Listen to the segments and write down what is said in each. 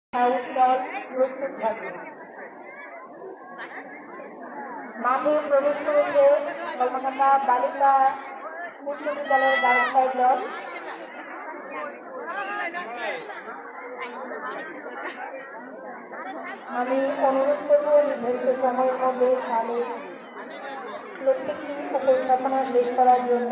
দল প্রস্তুত থাকবে। মাঠে প্রবেশ করেছে কলমাকান্দা বালিকা উচ্চ বিদ্যালয়ের গার্লস ফাইভ দল। আমি অনুরোধ করবো নির্ধারিত সময়ের মধ্যে তাদের প্রত্যেকটি উপস্থাপনা শেষ করার জন্য।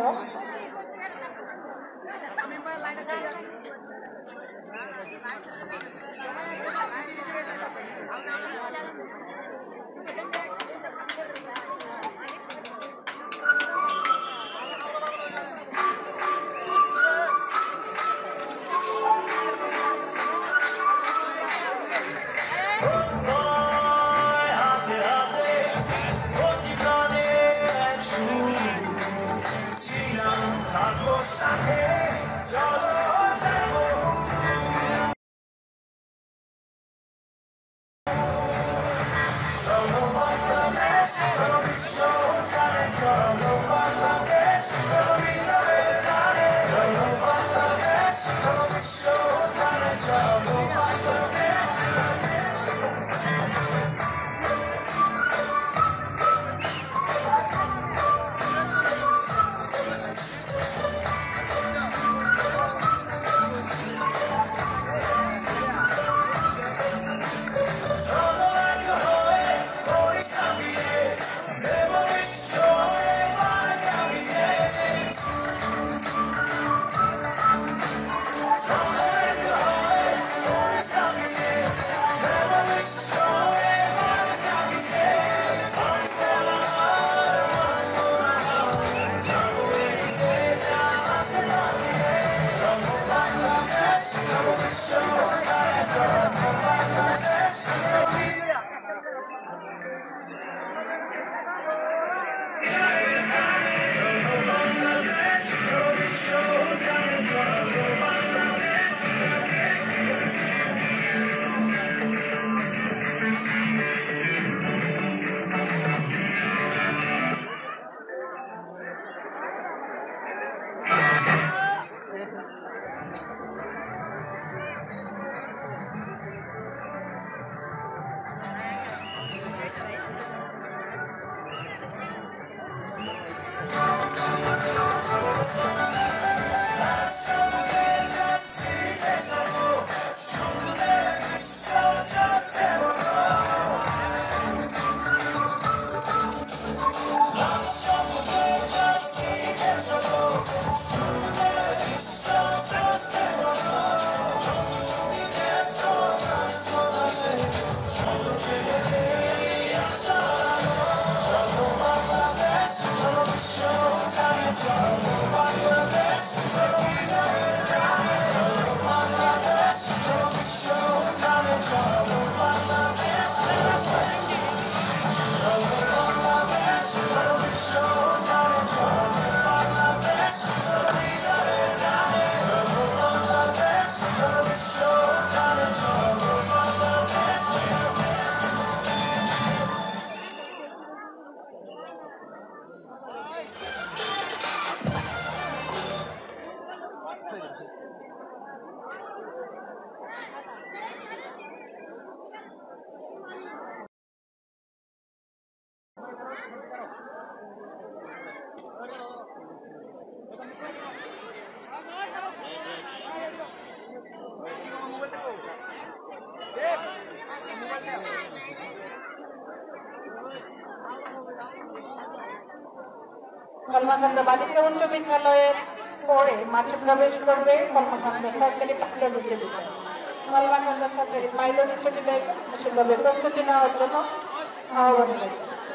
কলমাকান্দা বালিকা উচ্চ বিদ্যালয়ের পরে মাঠে প্রবেশ করবে কলমাকান্দা সরকারি পাইলট উচ্চ বিদ্যালয়। কলমাকান্দা সরকারি পাইলট উচ্চ বিদ্যালয় বিশেষভাবে প্রস্তুতি নেওয়ার জন্য আহ্বান করছি।